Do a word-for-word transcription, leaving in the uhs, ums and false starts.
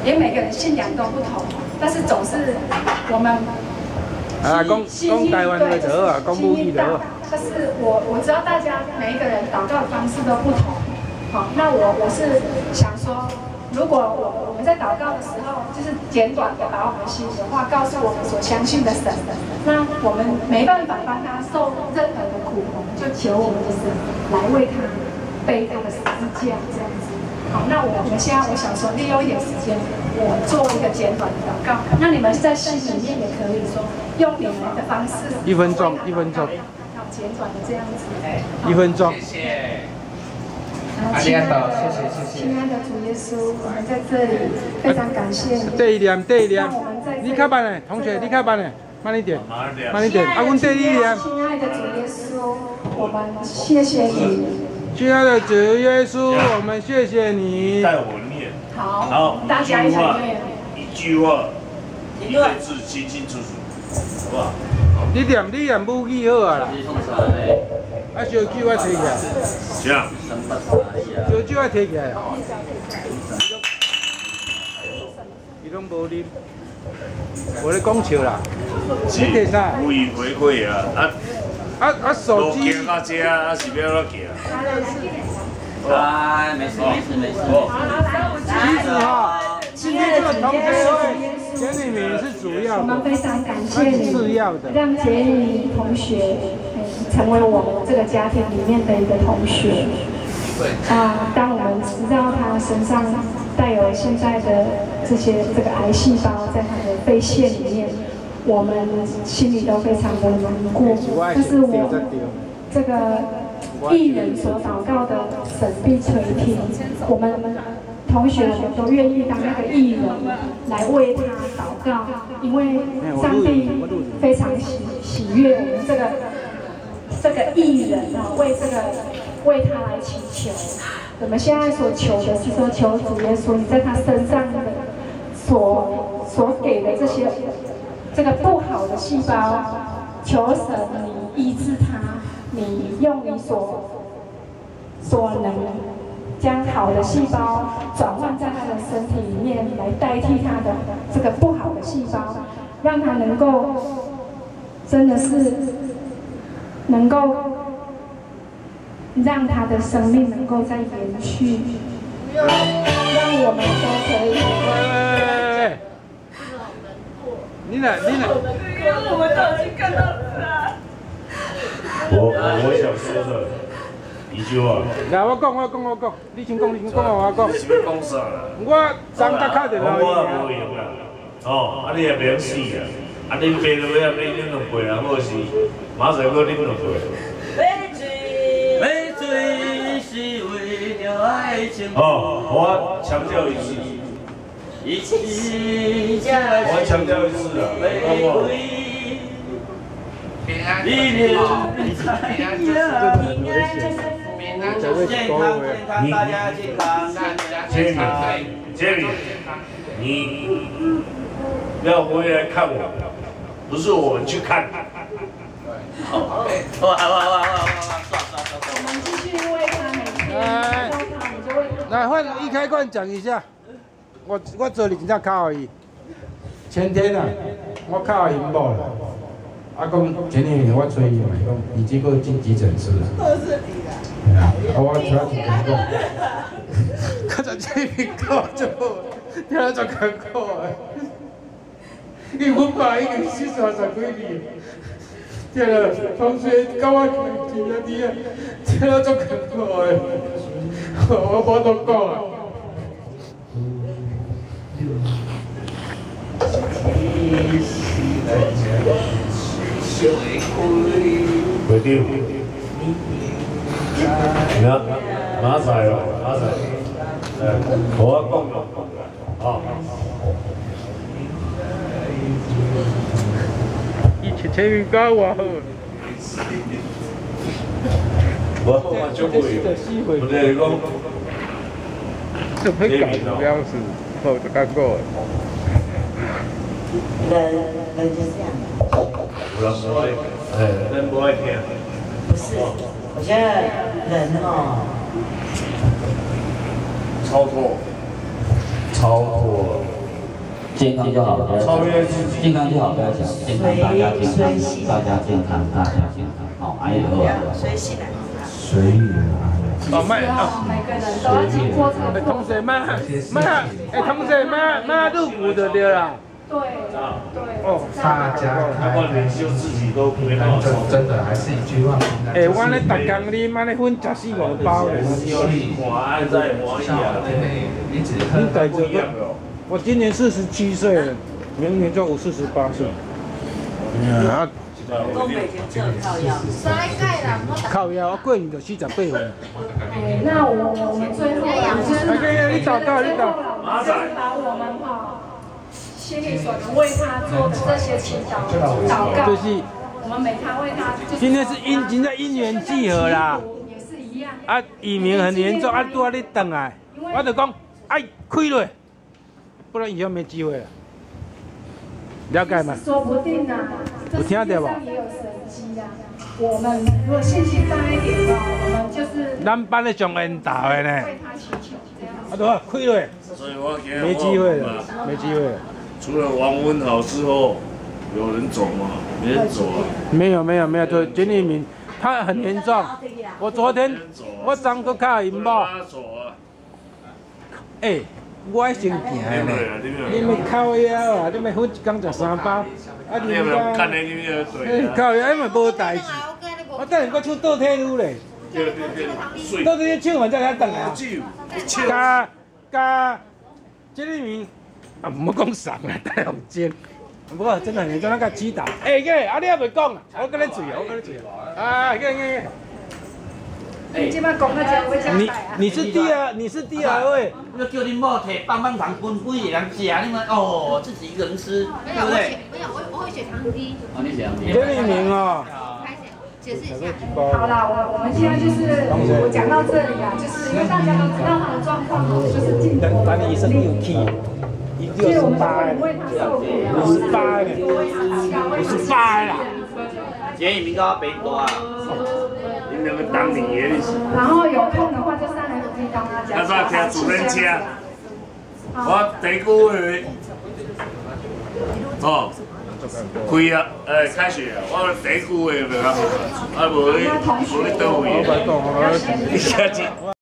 连每个人信仰都不同，但是总是我们啊，讲讲台湾的好啊，讲母语的好。 但是我我知道大家每一个人祷告的方式都不同，好，那我我是想说，如果我我们在祷告的时候，就是简短的把我们心里的话告诉我们所相信的神，那我们没办法帮他受任何的苦，我们就求我们的神来为他背他的十字架这样子。好，那我们现在我想说，利用一点时间，我做一个简短的祷告。那你们在心里面也可以说，用你们的方式， 一分钟，一分钟。 简短的这样子， 一分钟。 谢谢。 亲爱的，谢谢谢谢。亲爱的主耶稣，我们在这里非常感谢你。 第一念，第一念。你较慢嘞，同学，你较慢嘞，慢一点，慢一点。啊，阮第一念。 亲爱的主耶稣，我们谢谢你。 亲爱的主耶稣，我们谢谢你。 带我念。 好。 好， 大家一起念。 一句话，一个字清清楚楚，好不好？ 你念你念母语好啊啦，啊烧酒我摕起来， 这样， 烧酒我摕起来，伊拢无啉，我咧讲笑啦，你摕啥？ 无以回馈啊，啊啊啊手机。 行到这啊，是要哪行？ 啊，没事没事没事。 其实哈，今天这个同学会。简女名是主要的， 我们非常感谢你， 次要的， 让简女同学成为我们这个家庭里面的一个同学。啊，当我们知道他身上带有现在的这些这个癌细胞在他的肺腺里面，我们心里都非常的难过。但是我这个艺人所祷告的神必垂听，我们。同学们都愿意当那个艺人来为他祷告，因为上帝非常喜喜悦我们这个这个艺人啊，为这个为他来祈求。我们现在所求的是说，求主耶稣你在他身上的所所给的这些这个不好的细胞，求神你医治他，你用你所所能。将好的细胞转换在他的身体里面，来代替他的这个不好的细胞，让他能够真的是能够让他的生命能够再延续，让我们都可以。 喂，你来，你来。 我们都已经看到他。 我我想说的。一句话。 来，我讲，我讲，我讲，你先讲，你先讲，我讲。 你是要讲啥啦？ 我张家卡就老我无用啦，哦，啊你也袂死啊，啊恁爸落尾啊要恁两杯啊，或是马上搁恁两杯。 买醉，买醉是为了爱情。 哦，我强调一次。 一起加我强调一次啊，好不好？ 平安，平安，平安，平安。健康健康，大家健康，大家健康。 杰米，你要回来看我，不是我们去看。 好，好，好，好，好，好，好，算算算。 我们继续为他每天祷告，你就为他。 来，换易开罐讲一下，我我昨日真正靠而已，前天啊，我靠因某啦。啊，讲前年我催伊嘛，讲伊结果进急诊室。 都是你啦。 啊，我出来听讲，看在这边讲就好，听了就艰苦的。因为阮爸已经四三十几年，听了同学甲我见了你啊，听了足艰苦的，我无多讲啊。 回丢，那马仔哦，马仔，诶，我讲咯，哦。 伊切切面搞偌好。 我我就会，我哋讲， 怎么搞这样子？好就干过。 人人就是这样。 有人不爱，哎，人不爱听。 不是，我觉得人哦， 超脱，超脱， 健康就好，不要超越自己， 健康就好，不要讲健康，大家健康，大家健康，大家健康，好，还有啊， 随喜来。 随缘啊。 哦，卖哦， 每个人都要经过这个哎，同学卖卖，哎，同学卖卖入股的对啦。 对对。 哦， 大家要不然领袖自己都没办法真真的还是一句话。 哎，我咧逐工啉，安尼分十四五包咧。 华爱在华裔啊， 你只你改这个，我今年四十七岁了，明年就我四十八岁。啊， 东北前侧靠腰。 靠腰，我过年就四十八岁。 哎，那我我们最后啊，就是你祷告，你祷。 马仔把我们哈心里所能为他做的这些祈祷祷告， 就是我们每tháng为他。 今天是因今天因缘际合啦。 也是一样。 啊，移民很严重，啊，拄啊你回来，我就讲，哎，开落，不然以后没机会了。了解吗？ 说不定啊， 有听到无？ 也有神机啊。我们如果信心大一点哦，我们就是。 咱班的上缘大的呢。 为他祈求这样。 啊，对啊，开落。 所以我今日没机会了，没机会了。 除了王文豪之后，有人走吗？没人走啊。 没有没有没有，就简立明，他很严重。我昨天我昨个看因某。哎，我爱先行的呢。你咪靠腰啊！你咪分一工食三包，啊你有没有看那个对？ 靠腰，因为无代志。我等下我唱倒退路嘞。倒退路唱完再来等啊。加加，简立明。啊，唔好讲送啦，大红煎。不过真的很严重，那个击打。哎，个，啊你还袂讲啊？我跟你嘴，我跟你嘴。啊，个个。 你即摆讲到这，我讲你你是第二，你是第二位。 要叫你某摕棒棒糖分几个人吃，你们哦自己一个人吃，对不对？ 没有，我我会血糖低。 哦，你血糖低。 简立明哦。 解释一下。 好啦，我我们现在就是我讲到这里啊，就是因为大家都知道他的状况哦，就是进等等医生有去，六十八哎，五十八哎，五十八啦。 简易明高北多啊。 你两个当年也是。 然后有空的话就上来我可以帮他讲。 要不要听主任车？我第一句话，哦。开啊！诶，开学啊！我第一句话就讲，啊无你无你倒位，你家己。